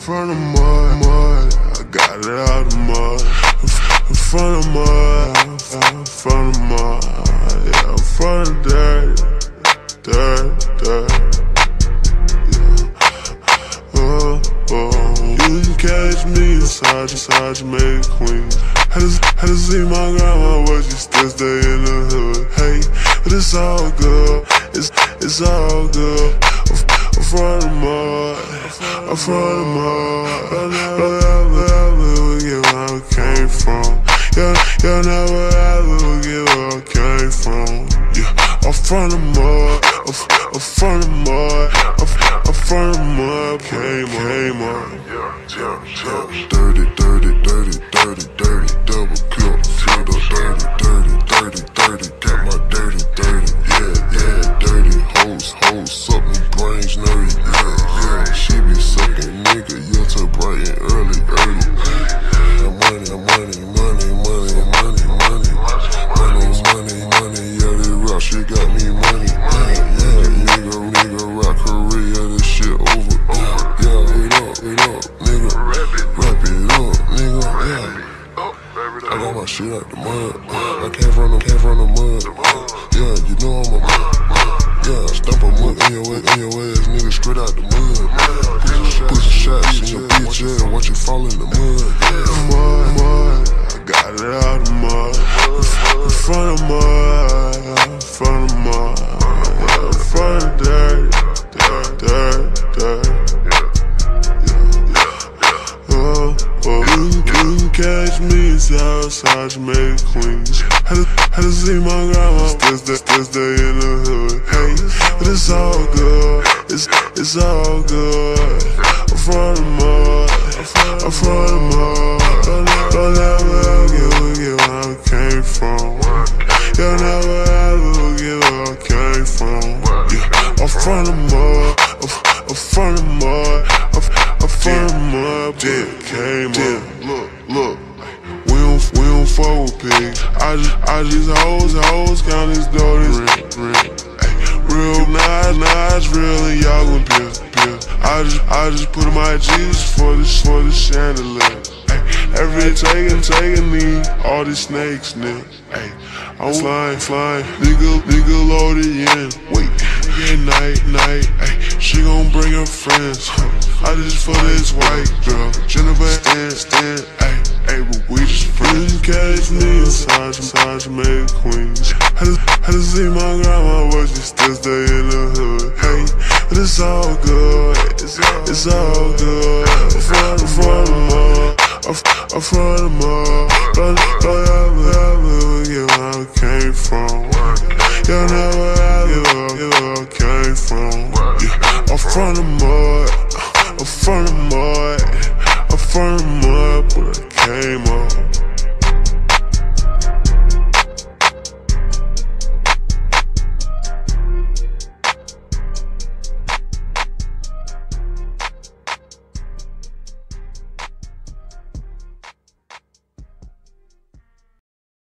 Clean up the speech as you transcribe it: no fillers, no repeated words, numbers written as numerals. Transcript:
From the mud, I got it out the mud. From the mud, from the mud, yeah, from the dirt. You can catch me inside Jamaica, Queens. Had to see my grandma, but she still stay in the hood. Hey, but it's all good, it's all good. I'm from the mud, I'm from the mud. Never get where I came from. You'll never ever get where I came from. Yeah, I'm from the mud, I'm from the mud, I'm from the mud. Came up. Dirty, double cup. Filled up dirty. Got my dirty. Yeah, dirty. Hoes, suck me brains nerdy. Yeah. She be sucking nigga, yeah, till bright and early. Money, yeah, this rock shit got me money. Yeah, nigga, rock Korea, this shit over. Yeah, wait up, nigga. Wrap it up, nigga. Yeah. I got my shit out the mud. I came from the mud. Yeah, you know I'm a mud. Yeah, stomp a mud in your ass, nigga, straight out the mud. Put some shots in your bitch ass and watch you fall in the mud. Yeah. Mud, I got it out the mud. From the mud, yeah, from the dirt. You can catch me outside Jamaica, Queens. Had to see my grandma, still stay in the hood. Hey, but it's all good, it's all good. I'm from the mud, I'm from the mud. Don't ever get where I came from. You'll never ever get where I came from. Yeah, I'm from the mud, I'm from the mud, I'm from the mud. Came up. Look, we don't fuck with pigs. I just hoes count these daughters. Real nice, real and y'all gon' piss. I just put in my Jesus for the chandelier. Every taking me, all these snakes, nigga. I'm flying, nigga loaded in. Wait, night, she gon' bring her friends. I just for this white girl, Jennifer Stan, but we just friends. You can catch me inside Jamaica, Queens. Had to see my grandma, but she still stay in the hood. Hey, but it's all good, it's all good. I'm from the mud, I'm from the mud. Don't ever